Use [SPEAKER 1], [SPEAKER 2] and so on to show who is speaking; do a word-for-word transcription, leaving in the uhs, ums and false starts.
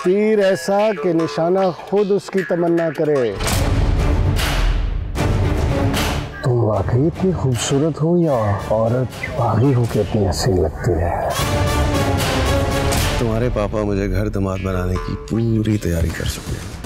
[SPEAKER 1] तीर ऐसा कि निशाना खुद उसकी तमन्ना करे। तुम वाकई इतनी खूबसूरत हो या औरत भागी हो के इतनी हसीन लगती है?
[SPEAKER 2] तुम्हारे पापा मुझे घर दामाद बनाने की पूरी तैयारी कर चुके हैं।